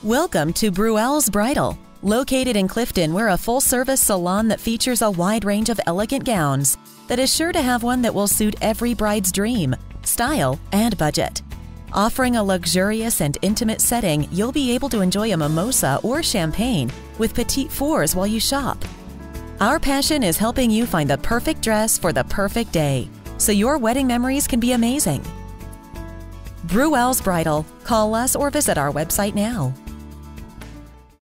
Welcome to Bruelle's Bridal. Located in Clifton, we're a full-service salon that features a wide range of elegant gowns that is sure to have one that will suit every bride's dream, style, and budget. Offering a luxurious and intimate setting, you'll be able to enjoy a mimosa or champagne with petite fours while you shop. Our passion is helping you find the perfect dress for the perfect day, so your wedding memories can be amazing. Bruelle's Bridal. Call us or visit our website now.